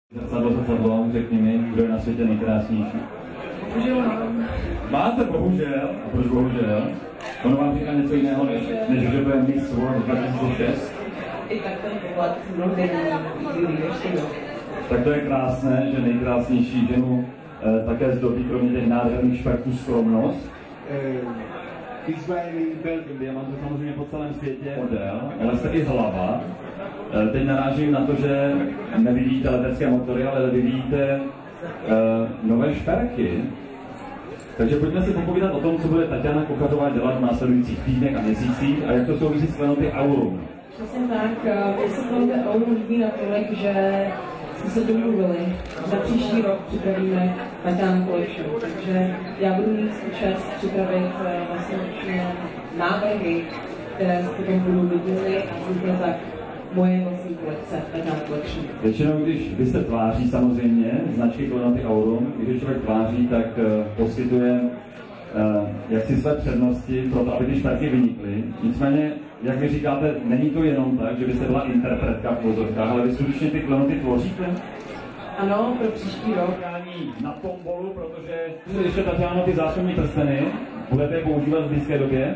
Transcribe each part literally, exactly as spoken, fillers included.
Zrcadlo, zrcadlo, řekni mi, kdo je na světě nejkrásnější. Bohužel mám. Máte bohužel? A proč bohužel? Ono vám říká něco jiného, než, než že to je Miss World dva tisíce šest? I tak ten pohled mnohdy není ještě. Tak to je krásné, že nejkrásnější ženu eh, také zdobí, kromě těch nádherných šperků, skromnost. Izraeli, Belgium, diamantů samozřejmě po celém světě, model, ale jste i hlava. E, teď narážím na to, že nevidíte letecké motory, ale vyvíjíte e, nové šperky. Takže pojďme si popovídat o tom, co bude Tatiana Kuchařová dělat v následujících týdnech a měsících a jak to souvisí s Klenoty Aurum. Přesně tak, mě se Klenoty Aurum líbí natolik, že jsme se domluvili. Za příští rok připravíme Tatiana Collection, takže já budu mít čas připravit vlastně návrhy, které potom budou viděny a vznikne tak moje vlastní kolekce Tatiana Collection. Většinou, když vy se tváří samozřejmě, značky Klenoty Aurum, když člověk tváří, tak uh, poskytuje uh, jaksi své přednosti pro to, aby ty šperky vynikly. Nicméně, jak vy říkáte, není to jenom tak, že byste byla interpretka v vozovkách, ale vy skutečně ty klenoty tvoříte? Ano, pro příští rok. Na tombolu, protože ještě Tatiano ty zásobní prsteny budete je používat v blízké době.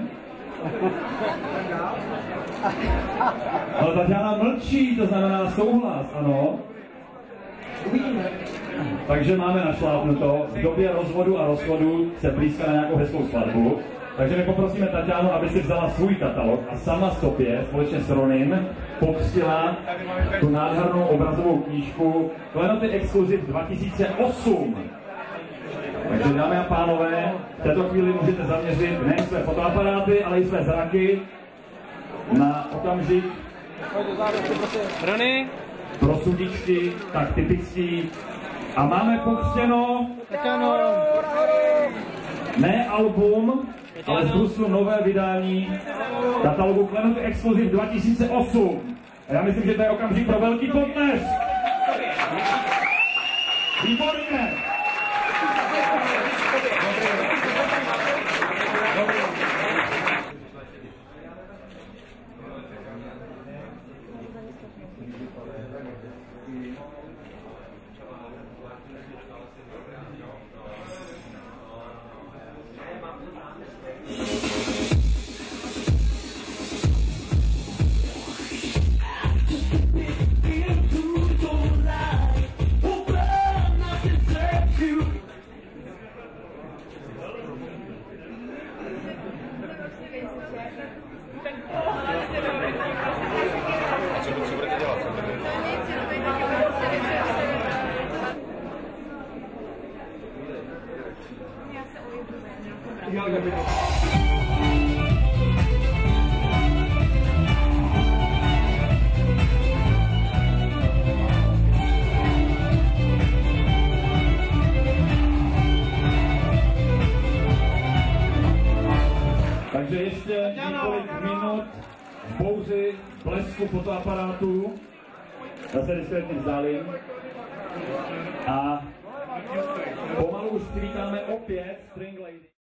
Ale Tatiana mlčí, to znamená souhlas, ano. Uvidíme. Takže máme našlápnuto, v době rozvodu a rozchodu se blízká na nějakou hezkou svatbu. Takže my poprosíme Tatianu, aby si vzala svůj katalog a sama sobě, společně s Ronym, pokřtila tu nádhernou obrazovou knížku Klenoty Exclusive dva tisíce osm. Takže dámy a pánové, v této chvíli můžete zaměřit nejen své fotoaparáty, ale i své zraky na okamžik Rony pro sudičky, tak typický. A máme pokřtěno ne album, ale z Bruslu nové vydání katalogu Klenoty Exclusive dva tisíce osm. A já myslím, že to je okamžik pro velký potlesk. Výborně! Takže ještě několik minut v bouři, blesku fotoaparátů. Já se diskrétně vzdálím. A pomalu už přivítáme opět String Lady.